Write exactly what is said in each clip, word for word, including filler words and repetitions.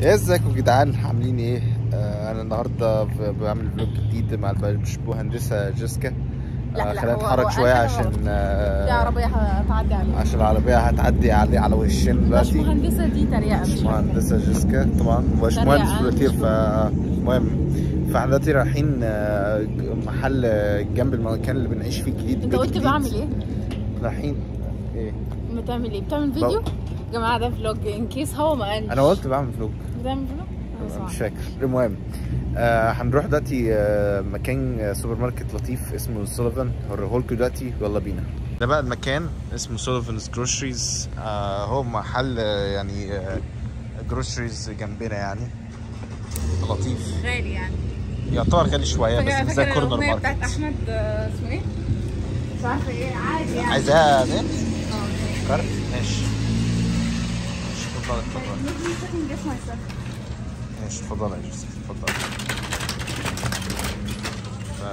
ازيكم يا جدعان، عاملين ايه؟ آه انا النهارده بعمل فلوج جديد مع المهندسه جيسكا. لا آه لا خلينا هو نتحرك هو شويه قال عشان آه في آه عربية هتعدي عليه. عشان العربيه هتعدي على على وشنا مش دلوقتي. مهندسة، دي تريقة. مش مهندسه جيسكا طبعا مش مهندس فلوتير. فالمهم فاحنا دلوقتي رايحين آه محل جنب المكان اللي بنعيش فيه جديد. انت قلت بعمل ايه؟ رايحين ايه؟ بتعمل ايه؟ بتعمل فيديو؟ يا جماعة ده فلوج ان كيس هو ما قالش. انا قلت بعمل فلوج. بتعمل فلوج؟ مش فاكر. المهم آه هنروح دلوقتي آه مكان آه سوبر ماركت لطيف اسمه سوليفان، هوريهولكوا دلوقتي. يلا بينا. ده بقى المكان اسمه سوليفانز جروسريز. آه هو محل آه يعني آه جروسريز جنبنا يعني، لطيف. غالي يعني، يعتبر غالي شويه بس مش زي كورنر ماركت. بتاعت احمد اسمه ايه؟ مش عارفه ايه، عادي يعني. عايزاها نت؟ اه كارت؟ ماشي ماشي. اتفضل اتفضل. ماشي اتفضل يا يوسف اتفضل. ف...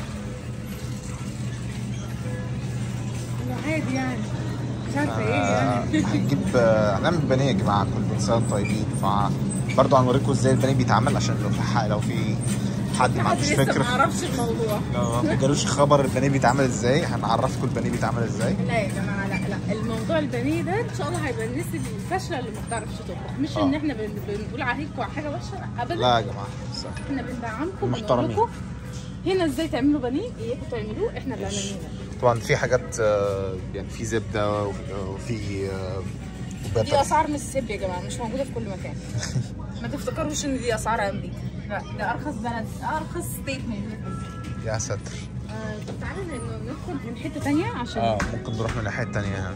عادي يعني، مش عارفه ايه يعني. هنجيب هنعمل بانيه يا جماعه، كل سنه وانتم طيبين. فبرضه هنوريكم ازاي البانيه بيتعمل، عشان لو في حق لو في حد ما عندوش فكره، ما يعرفش الموضوع، لو ما جالوش خبر البانيه بيتعمل ازاي، هنعرفكم البانيه بيتعمل ازاي. لا يا جماعه، لا لا الموضوع البانيه ده ان شاء الله هيبقى الناس الفاشله اللي ما بتعرفش تطبخ، مش آه. ان احنا بن... بنقول عليكم حاجه وحشه ابدا. لا يا جماعه صح. احنا بندعمكم، محترمين. هنا ازاي تعملوا بانيه، اياكم تعملوه، احنا اللي عاملينه. طبعا في حاجات يعني في زبده وفي دي اسعار مش سب يا جماعه، مش موجوده في كل مكان. ما تفتكروش ان دي اسعار امريكا، لا ده ارخص بلد، ارخص ستيت موجود. يا ساتر. آه طب تعالى ندخل من حته ثانيه عشان اه ممكن نروح من الناحيه الثانيه يعني.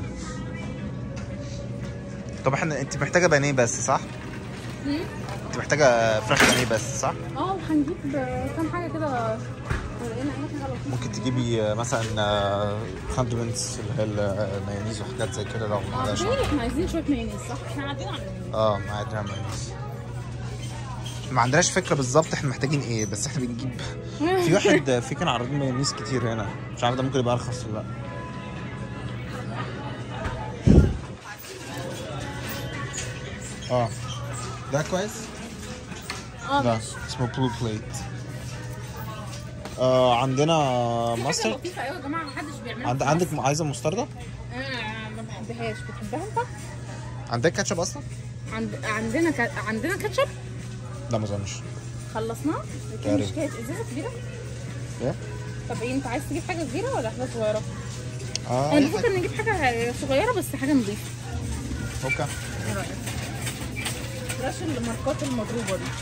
طب احنا انت محتاجه بانيه بس صح؟ امم انت محتاجه فراخ بانيه بس صح؟ اه وهنجيب كام حاجه كده. ممكن تجيبي مثلا كوندمنتس اللي هي المايونيز وحاجات زي كده لو ما عندهاش. اه احنا عايزين شويه مايونيز صح؟ احنا قاعدين على المايونيز. اه ما عندنا مايونيز. ما عندناش فكره بالظبط احنا محتاجين ايه، بس احنا بنجيب. في واحد في كان عارضين مايونيز كتير هنا، مش عارف ده ممكن يبقى ارخص ولا لا. اه ده كويس. اه ده ماشي. اسمه بلو بليت. آه عندنا ماسترد. حاجه لطيفه قوي يا جماعه، محدش بيعملها. عند عندك عايزه مستردة؟ آه ما بحبهاش، بتحبها انت؟ عندك كاتشب اصلا؟ عند عندنا ك... عندنا كاتشب؟ لا ما اظنش. خلصناه؟ لكن مش كانت ازازه كبيره؟ ايه؟ طب ايه، انت عايز تجيب حاجه كبيره ولا حاجه صغيره؟ اه انا بفكر نجيب حاجه صغيره بس حاجه نظيفه. اوكي. ايه رايك؟ بلاش الماركات المضروبه دي.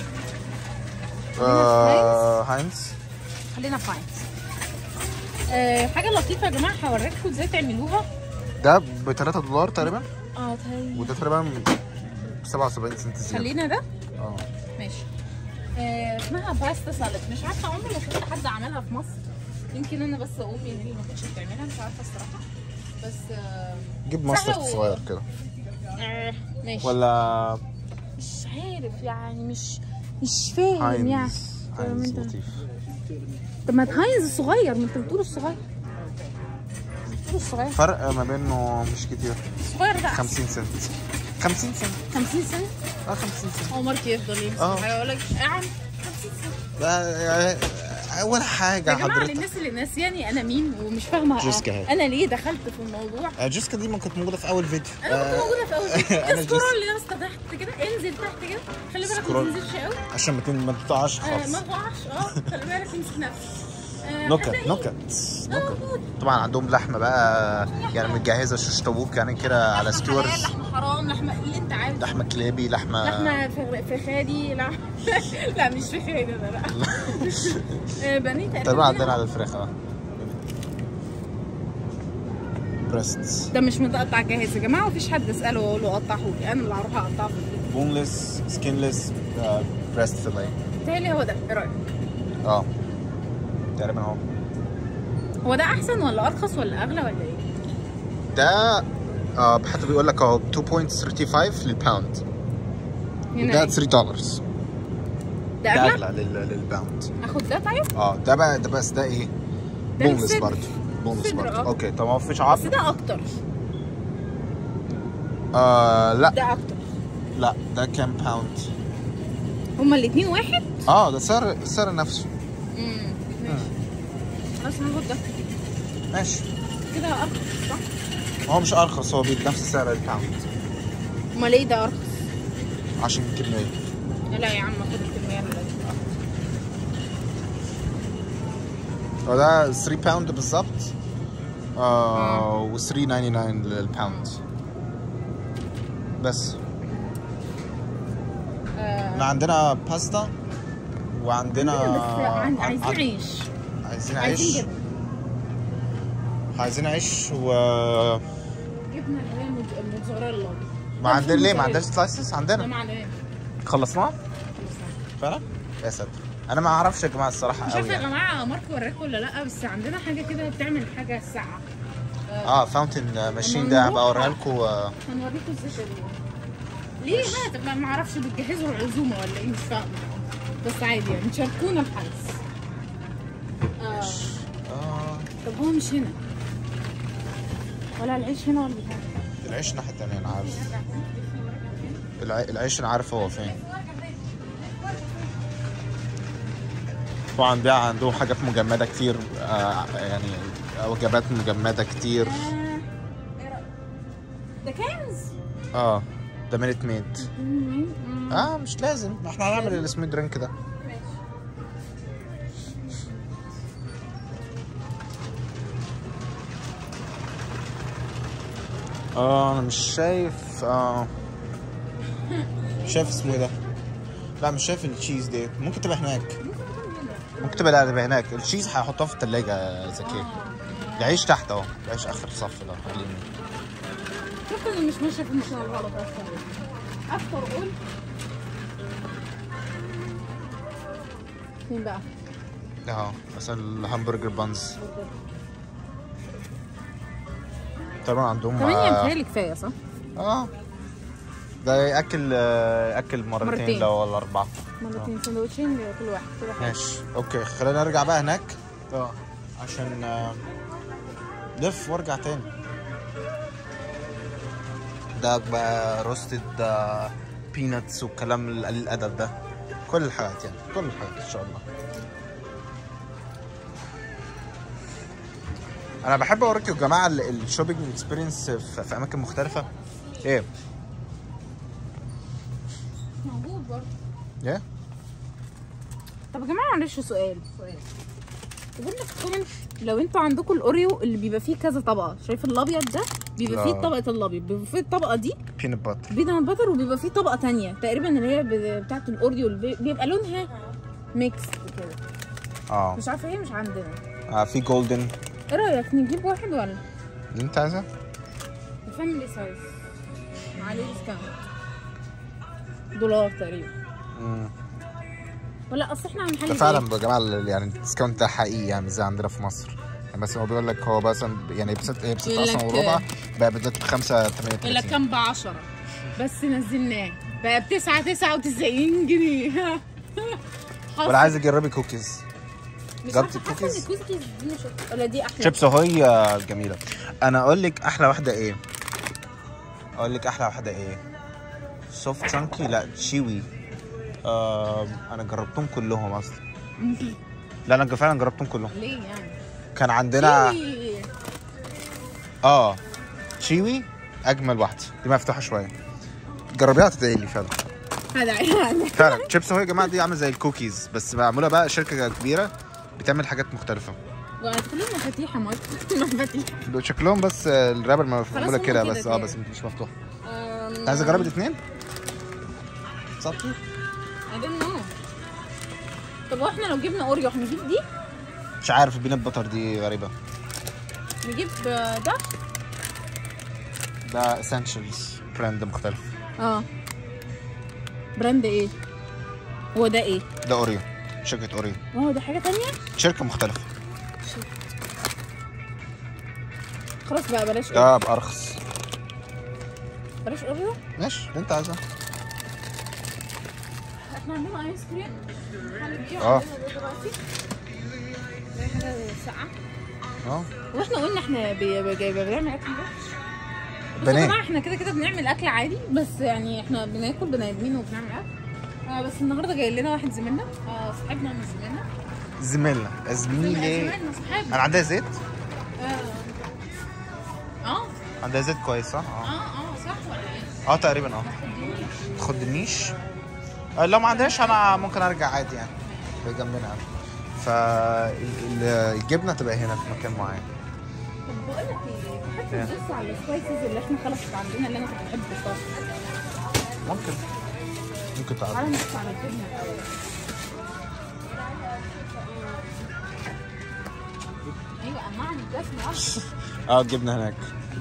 آه هاينز. خلينا في هاينز. آه حاجه لطيفه يا جماعه، هوريكم ازاي تعملوها. ده ب تلاتة دولار تقريبا. اه تهيألي وده تقريبا ب سبعة وسبعين سنت زياده. خلينا ده. اه ماشي. آه اسمها باستا سالاد، مش عارفه عمري ما شفت حد عملها في مصر، يمكن انا بس امي هي اللي ما كانتش بتعملها، مش عارفه الصراحه. بس آه جيب ماسترد و... صغير كده. آه ماشي. ولا مش عارف يعني، مش مش فاهم هاينز. يعني. هاينز لطيف. طب ما هاينز الصغير، ما انت بتقول الصغير. بتقول الصغير. فرق ما بينه مش كتير. الصغير ده خمسين سنت. خمسين سنت. خمسين سنت؟ اه خمسين سنت. هو مارك يفضل يمسك اه. حاجه يقول لك يا عم خمسين سنت. لا اول حاجه يا جماعه حضرتك. للناس اللي ناسياني انا مين ومش فاهمه جيسكا. انا ليه دخلت في الموضوع. آه جيسكا دي ما كانت موجوده في اول فيديو. انا كنت موجوده في اول فيديو. أنا اسكرول يا اسطى تحت كده، انزل تحت كده، خلي بالك ما تنزلش قوي عشان ما تن- ما تقعش آه خالص. ما تقعش. اه خلي بالك امسك نفسك. آه نكت هتلاقي- نكت نكت. طبعا عندهم لحمه بقى يعني متجهزه شيش طاووق يعني كده على لحمة حلال، ستورز. لحمه حرام، لحمه اللي انت عايزه. لحمه كلابي، لحمه لحمه فخ- فخادي، لا لا مش فخادي ده لا. آه، بانيه تقريبا تقريبا عندنا على الفراخ. اه بريست. ده مش متقطع جاهز يا جماعه، مفيش حد اساله واقول له قطعه لي، انا اللي هروح اقطعه في البيت. بونلس سكينلس بريست فيليه. بيتهيألي هو ده، ايه رايك؟ اه تقريبا اهو. هو ده احسن ولا ارخص ولا اغلى ولا ايه؟ ده اه حتى بيقول لك اهو اتنين فاصلة خمسة وتلاتين للباوند. هنا ده إيه؟ تلاتة دولار. ده ده اغلى؟ اغلى لل- للباوند. اخد ده طيب؟ اه ده بقى ده بس ده ايه؟ ده بونلس الصدر. برضه. بونلس صدر، برضه. اه. اوكي طب ما فيش بس عظم. ده اكتر. آه لا ده اكتر. لا ده كام باوند؟ هما الاتنين واحد؟ اه ده سعر السعر نفسه. امم ماشي. خلاص هاخد ده. ماشي. كده ارخص صح؟ هو مش ارخص، هو بنفس سعر الباوند. امال ايه ده ارخص؟ عشان الكمية. لا يا عم خد الكمية اللي لازم. هو ده ثلاثة باوند بالظبط. آه و ثلاثة تسعة وتسعين للباوند. بس. احنا عندنا باستا وعندنا بس عايزين عيش. عايزين عيش. عايزين جبنة. عايزين عيش و جبنة اللي هي الموتزاريلا. ما عندنا ليه؟ ما عندناش سلايسز عندنا. لا ما عندناش. خلصناها؟ فعلا؟ يا ساتر. انا ما اعرفش يا جماعه الصراحه مش قوي. عارفه يا جماعه ماركو وراكم ولا لا، بس عندنا حاجه كده بتعمل حاجه ساقعه. اه فاونتن ماشين ده هبقى اوريها لكم. هنوريكم ازاي تعملوها. ليه بقى؟ ما اعرفش بتجهزوا العزومه ولا ايه، مش فاهمه. بس عادي يعني تشاركونا الحدث. اه اه طب هو مش هنا ولا العيش هنا ولا بتاع؟ العيش الناحيه الثانيه انا عارف. الع... العيش انا عارف هو فين. طبعا بيع عندهم حاجات مجمده كتير، آه يعني وجبات مجمده كتير. آه. ده كنز؟ اه ده مينت ميد. اه مش لازم، احنا هنعمل السميد درينك ده. ماشي. اه انا مش شايف. اه مش شايف اسمه ايه ده. لا مش شايف التشيز ديت. ممكن تبقى هناك. ممكن تبقى لا تبقى هناك. التشيز هحطها في التلاجة زكية. العيش تحت اهو. العيش اخر صف ده على اليمين. شفت اني مش ماشيه في المكان الغلط اصلا. افطر قول فين بقى؟ اهو مثلا الهمبرجر بانز. طبعا عندهم ثمانية متهيألي كفايه صح؟ اه ده ياكل ياكل مرتين, مرتين. لو ولا اربعه. مرتين سندوتشين لكل واحد كده. ماشي اوكي خلينا نرجع بقى هناك. اه عشان لف وارجع تاني. ده بقى روستد بيناتس والكلام الادب ده. كل الحاجات يعني كل الحاجات ان شاء الله. انا بحب اوريكم يا جماعه الشوبينج اكسبيرينس في اماكن مختلفه. ايه موجود برضه. ايه طب يا جماعه معلش سؤال سؤال قولوا لنا في الكومنت لو انتوا عندكم الاوريو اللي بيبقى فيه كذا طبقه. شايف الابيض ده بيبقى فيه طبقه الابيض، بيبقى فيه الطبقه دي بينات باتر بينات باتر، وبيبقى فيه طبقه ثانيه تقريبا اللي هي بتاعه الاوريو اللي بيبقى لونها ميكس كده. اه مش عارفه ايه مش عندنا. اه في جولدن. ايه رايك نجيب واحد ولا اللي انت عايزها؟ الفاميلي سايز عليه ديسكاونت دولار تقريبا. امم ولا اصل احنا هنحل فعلا يا جماعه يعني الديسكاونت ده حقيقي يعني زي عندنا في مصر. يعني بس هو بيقول لك هو مثلا يعني بست هي بست اصلا وربع بقى بدات ب خمسة تمانية وتلاتين. ولا كام ب عشرة بس نزلناه بقى ب تسعة تسعة وتسعين جنيه. ولا عايزه تجربي كوكيز؟ جربتي الكوكيز؟ الكوكيز دي مش ولا دي احلى؟ شيبس اهي جميله. انا اقول لك احلى واحده ايه؟ اقول لك احلى واحده ايه؟ سوفت شانكي لا تشيوي. آه انا جربتهم كلهم اصلا. لا انا فعلا جربتهم كلهم. ليه يعني؟ كان عندنا شيوي. اه تشيوي اجمل واحده دي مفتوحه شويه. جربيها تدعي لي فعلا. هدعي فعلا شيبس اهي يا جماعه دي عامله زي الكوكيز بس معموله بقى شركه كبيره بتعمل حاجات مختلفه. كلهم مفاتيح يا مارك. مفاتيح شكلهم بس الرابر معموله كده بس اه بس مش مفتوحه. عايز اجرب الاثنين؟ صبتي؟ I don't know. طب واحنا لو جبنا اوريو هنجيب دي؟ مش عارف البينات باتر دي غريبه. نجيب ده؟ ده اسينشالز براند مختلف. اه براند ايه؟ هو ده ايه؟ ده اوريو شركه اوريو. اه ده حاجه ثانيه؟ شركه مختلفه. خلاص بقى بلاش اوريو. اه بارخص. بلاش اوريو؟ ماشي اللي انت عايزه. احنا عندنا ايس كريم اه دلوقتي زي حاجه ساقعه. اه واحنا قلنا احنا بنعمل اكل بس يا بنات. جماعه احنا كده كده بنعمل اكل عادي بس يعني احنا بناكل بني ادمين وبنعمل اكل. اه بس النهارده جاي لنا واحد زميلنا، اه صاحبنا من زميلنا. زميلنا زميلي. زميلنا صاحبنا. انا عندها زيت؟ اه اه عندها زيت كويس صح؟ اه اه صح ولا ايه؟ اه تقريبا اه. تخدنيش؟ آه لو ما عندهاش انا ممكن ارجع عادي يعني. جنبنا. فالجبنه تبقى هنا في مكان معين. طب بقول لك ايه؟ تحب تبص على السبايسز اللي احنا خلصت عندنا اللي انا كنت بحب الصراحه. ممكن ممكن تعالى. تعالى نبص على الجبنه الاول. ايوه انواع الجبنه اصلا. اه الجبنه هناك.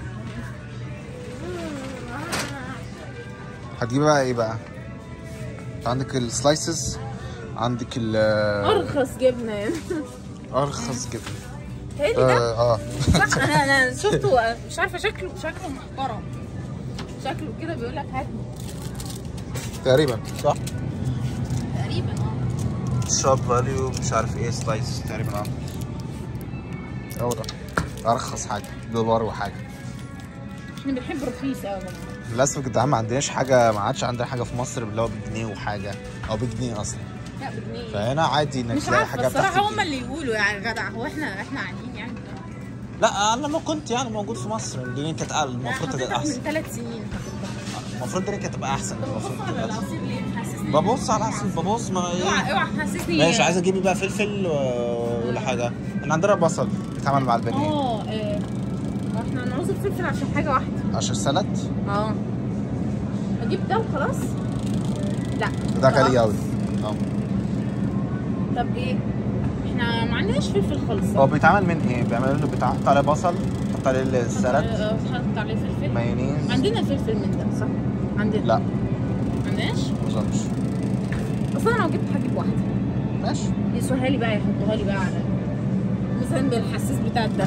هتجيبي بقى ايه بقى؟ عندك السلايسز، عندك ال ارخص جبنه يعني. ارخص جبنه. هي ده؟ اه صح. انا انا شفته مش عارفه شكله شكله محترم. شكله كده بيقول لك هات تقريبا صح؟ تقريبا اه. شوب فاليو مش عارف ايه سلايس تقريبا اه. هو ده ارخص حاجه دولار وحاجه. احنا بنحب رخيص قوي. للاسف يا جدعان ما عندناش حاجه، ما عادش عندنا حاجه في مصر اللي هو بجنيه وحاجه او بجنيه اصلا. لا بجنيه. فهنا عادي انك مش تلاقي عارفه حاجه الصراحه بتاعت هم اللي يقولوا يعني جدع. هو احنا احنا قاعدين يعني. لا انا لما كنت يعني موجود في مصر الدنيا كانت اقل. المفروض تبقى احسن. من ثلاث سنين المفروض الدنيا كانت تبقى احسن. المفروض ببص على العصير ليه؟ محسسني ببص على العصير ببص ما اوعى اوعى تحسسني. ماشي عايزه اجيبي بقى فلفل ولا حاجه. احنا عندنا بصل بيتعمل مع البانيه. اه ايه احنا هنعوز الفلفل عشان حاجه واحده. عشان سلطه. اه اجيب ده وخلاص. لا ده غالي قوي. اه طب ايه؟ احنا ما عندناش فلفل خالص. هو بيتعمل من ايه؟ بيعملوا له بيتحط عليه بصل، بيتحط عليه السلطه، اه بيتحط عليه فلفل، مايونيز. عندنا فلفل من ده صح؟ عندنا. لا ما عندناش؟ ما اظنش. اصل انا لو جبت هجيب واحده. ماشي يسوها لي بقى يحطوها لي بقى على مثلا بالحساس بتاع ده.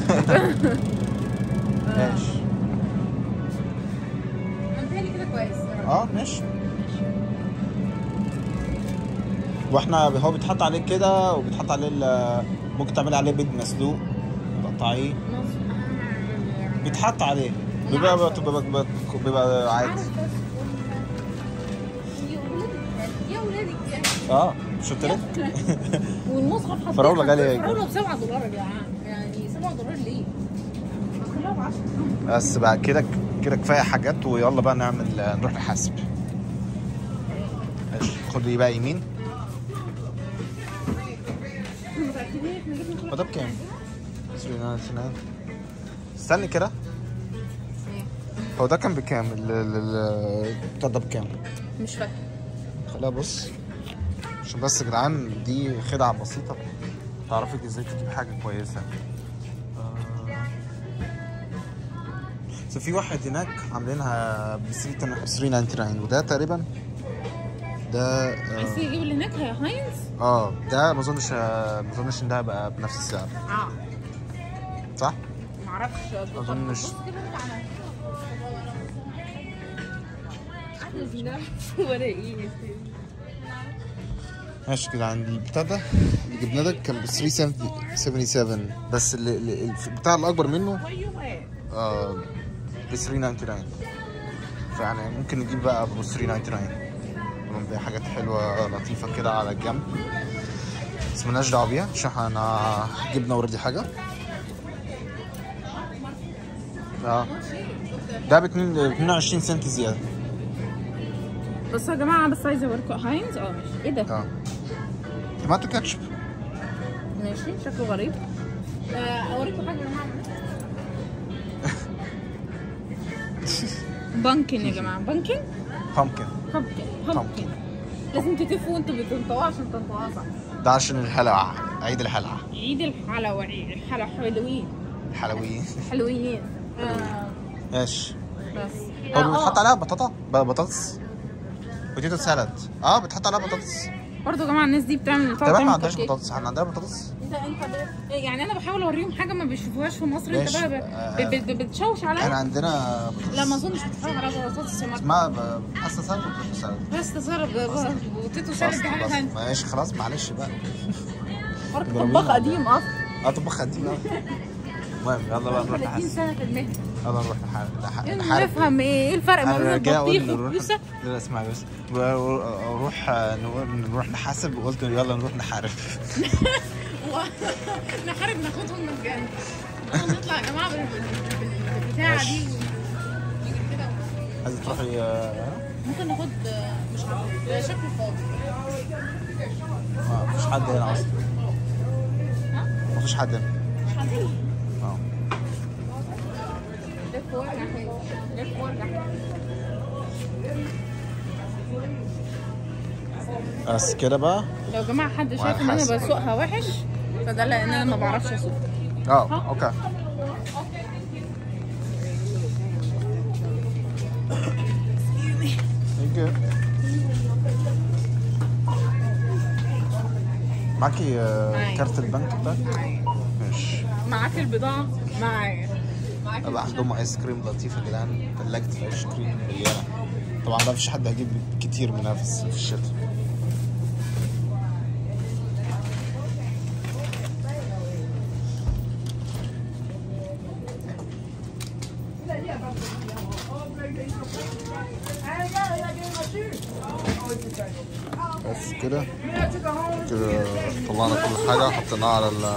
ماشي. متهيألي كده كويس. اه ماشي. واحنا هو بيتحط عليه كده وبيتحط عليه ممكن تعملي عليه بيض مسلوق تقطعيه بيتحط عليه بيبقى بيبقى بيبقى عادي. يا ولادي اه شفت لك. والمصحف حطيت فراوله غاليه. فراوله ب سبعة دولار يا جدعان. يعني سبعة دولار ليه؟ كلها ب عشرة. بس بقى كده كده كفايه حاجات ويلا بقى نعمل نروح نحاسب. ماشي خدي بقى يمين. هو ده بكام؟ استني كده. هو ده كان بكام؟ البتاع ده بكام؟ مش فاكر. خليها بص عشان بس يا جدعان دي خدعة بسيطة تعرفك ازاي تجيب حاجة كويسة. بس في واحد هناك عاملينها ب ثلاثة وتسعين دولار وده تقريبا ده عايز تجيب اللي هناك يا هاينز؟ اه ده ما اظنش ما اظنش ان ده هيبقى بنفس السعر. اه صح؟ معرفش. ما اظنش. ولا ايه؟ ماشي كده عندي البتاع ده اللي جبناه ده كان ب ثلاثمية وسبعة وسبعين بس اللي اللي البتاع الاكبر منه اه ب ثلاثمية وتسعة وتسعين فيعني ممكن نجيب بقى ب ثلاثمية وتسعة وتسعين ونبيع حاجات حلوه لطيفه كده على الجنب بس مالناش دعوه بيها عشان احنا جبنا اوريدي حاجه. اه ده ب اتنين وعشرين سنت زياده. بصوا يا جماعه بس عايزه اوريكم هاينز. اه ماشي. ايه ده؟ اه توماتو كاتشب. ماشي شكله غريب. اوريكم حاجه يا جماعه. بانكن يا جماعه. بانكن بامكن بامكن بامكن لازم تتفوا وانتوا بتنطقوا عشان تنطقوها صح. ده عشان الحلوة عيد الحلوة. عيد الحلوة. عيد الحلوة. حلوين حلوين حلوين. آه. ماشي. بس هو بيتحط عليها بطاطا بطاطس بوتيتو سالاد. اه بتحط عليها بطاطس برضه يا جماعه. الناس دي بتعمل طبعا ما عندناش بطاطس. احنا عندنا بطاطس. انت انت يعني انا بحاول اوريهم حاجه ما بيشوفوهاش في مصر. انت بقى ب... ب... ب... بتشوش عليا. احنا عندنا بطاطس. لا ما اظنش بتتفرج على بطاطس يا اسمها باستا سالاد وبوتيتو سالاد. باستا سالاد بوتيتو سالاد دي حاجه ثانيه. ماشي خلاص معلش بقى. طباخ قديم اصلا. اه طباخ قديم. المهم يلا بقى نروح ثلاثين سنه في المهنه. يلا نروح نحارب نحارب نفهم ايه ايه الفرق ما بين البطيخ والكوسه؟ لا اسمعي بس، نروح نروح نحاسب وقلت يلا نروح نحارب. نحارب ناخدهم من الجنة. نطلع يا جماعه بالبتاعه دي ونيجي كده. عايزه تروحي؟ ممكن ناخد مش عارفه ده شكله فاضي. اه مفيش حد هنا اصلا. ها؟ مفيش حد هنا. مش حد هنا. اه لف وارجع حلو، لف وارجع حلو. بس كده بقى. لو يا جماعه حد شايف ان انا بسوقها وحش فده لان انا ما بعرفش اسوق. اه اوكي. معاكي كارت البنك بتاعك؟ ماشي. معاك البضاعة؟ معايا. بقى عندهم ايس كريم لطيف يا جدعان، ثلاجة الايس كريم مليانة. طبعا ما فيش حد هيجيب كتير منها في الشتاء. بس كده كده طلعنا كل حاجة حطيناها على ال.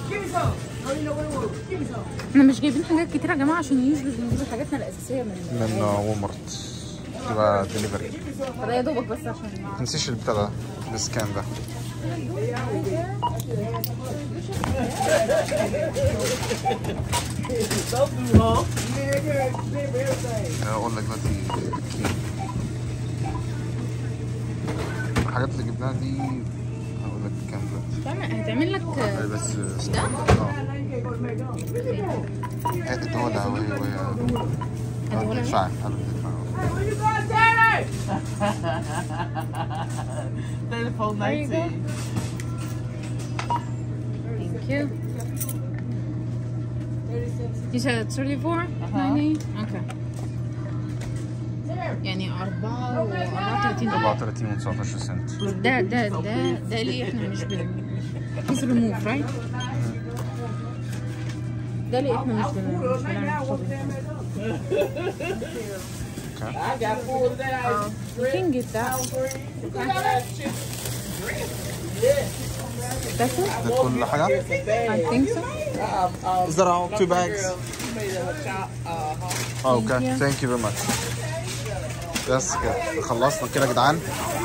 احنا مش جايبين حاجات كتير يا جماعة عشان يوجد نجيب حاجاتنا الأساسية من من وولمارت تبقى دليفري. فده يا دوبك بس عشان ما تنسيش البتاع ده السكان ده. اقول لك دلوقتي الحاجات اللي جبناها دي هقول لك كام دلوقتي. هتعمل لك بس ده؟ اه ادولها وهي وهي ادفع Telephone nineteen. Thank you. You said thirty-four? ninety? Okay. يعني أربعة وأربعة وتلاتين أربعة وتلاتين وتسعتاشر سنت. ده ده ده ده ليه احنا مش بن Please remove, right? ده ليه احنا مش بن مش بنعمل shopping. I got four today. Uh, we can get that. That's it? ده كل حاجة؟ I think so. Is that all? Two bags? Oh, okay. you. Thank you very much. بس كده خلصنا كده يا جدعان.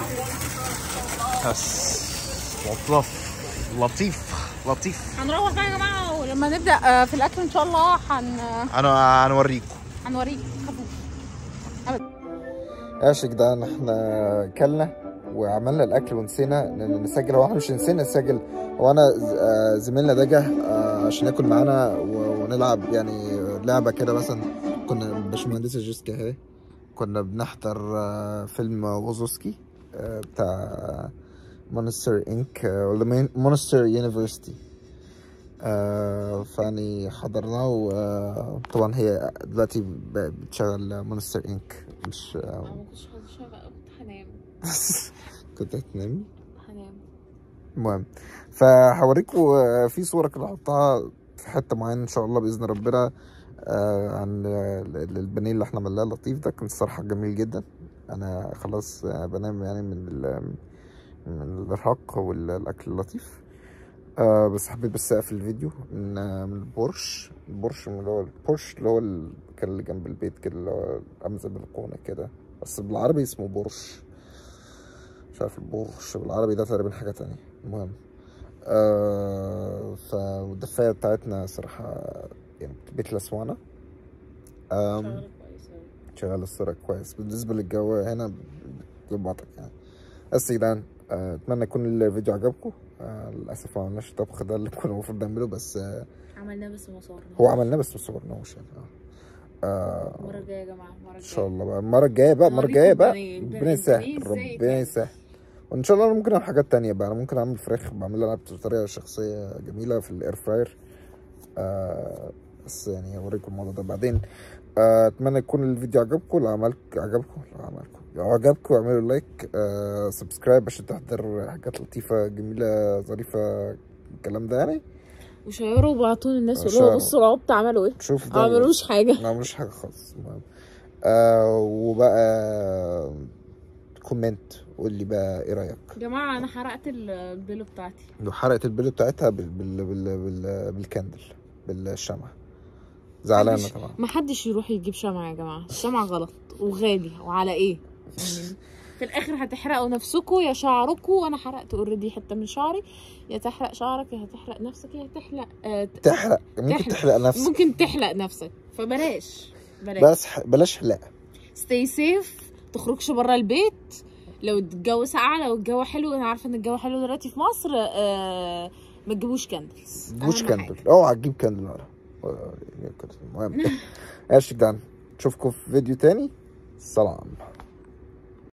بس لطيف لطيف لطيف. هنروح بقى يا جماعة ولما نبدأ في الأكل إن شاء الله هن أنا هنوريكم. هنوريك. ماشي يا جدعان، احنا كلنا وعملنا الاكل ونسينا نسجل. هو احنا مش نسينا نسجل، هو انا زميلنا ده جه عشان ياكل معانا ونلعب يعني لعبه كده. مثلا كنا باشمهندسه جيسكا اهي، كنا بنحضر فيلم وازوسكي بتاع مونستر انك ولا مونستر يونيفرسيتي، فاني حضرناه. وطبعا هي دلوقتي بتشغل مونستر انك. مش كنت هنام. كنت هتنامي؟ هنام. المهم فهوريكم في صورة كده هحطها في حتة معينة ان شاء الله بإذن ربنا عن البانيه اللي احنا عملناه اللطيف ده. كان الصراحة جميل جدا. انا خلاص بنام يعني من من الارهاق والاكل اللطيف. آه بس حبيت بس اقفل الفيديو من من البورش البورش اللي هو البورش اللي هو كان اللي جنب البيت كده، اللي هو عامل زي بلكونه كده، بس بالعربي اسمه بورش. مش عارف البورش بالعربي ده تقريبا حاجه تانية. المهم آه فالدفايه بتاعتنا صراحه يعني بيت لاسوانا شغال الصراحه كويس بالنسبه للجو هنا بتظبطك يعني. بس يا جدعان اتمنى يكون الفيديو عجبكم. آه للاسف ما عملناش الطبخ ده اللي كنا المفروض نعمله، بس آه عملناه بس ما صورناهوش. هو عملناه بس ما صورناهوش يعني. اه المره الجايه يا جماعه، المره الجايه ان شاء الله بقى، المره الجايه بقى المره الجايه بقى ربنا يسهل ربنا ربنا يسهل. وان شاء الله انا ممكن اعمل حاجات تانية بقى. انا ممكن اعمل فراخ بعملها انا بطريقه شخصيه جميله في الاير فراير. آه بس يعني اوريكم الموضوع ده بعدين. آه اتمنى يكون الفيديو عجبكم. لو عملك عجبكم لو عملكم لو عجبكم اعملوا لايك، آه سبسكرايب عشان تحضر حاجات لطيفه جميله ظريفه الكلام ده يعني. وشيروا وبعتوا للناس شيروا. يقولوا بصوا العبط عملوا ايه؟ شوف ما ده عملوش حاجه. ما عملوش حاجه خالص. المهم آه وبقى كومنت قول لي بقى ايه رايك. يا جماعه انا حرقت البيلو بتاعتي. لو حرقت البيلو بتاعتها بال بال بال بال بالكاندل بالشمعة زعلانة طبعا. ما حدش يروح يجيب شمعة يا جماعة، الشمعة غلط وغالي وعلى ايه؟ يعني في الاخر هتحرقوا نفسكوا يا شعركوا، وانا حرقت اوريدي حتة من شعري، يا تحرق شعرك يا هتحرق نفسك يا هتحرق آه تحرق ممكن تحرق, تحرق نفسك، ممكن تحرق نفسك، فبلاش بلاش بس بلاش حلاقة. ستي سيف، تخرجش بره البيت. لو الجو ساقع، لو الجو حلو، انا عارفه ان الجو حلو دلوقتي في مصر، آه ما تجيبوش كاندلز. ما تجيبوش كاندل، اوعى تجيب كاندل ورا. المهم ماشي يا جدعان، نشوفكم في فيديو تاني. سلام.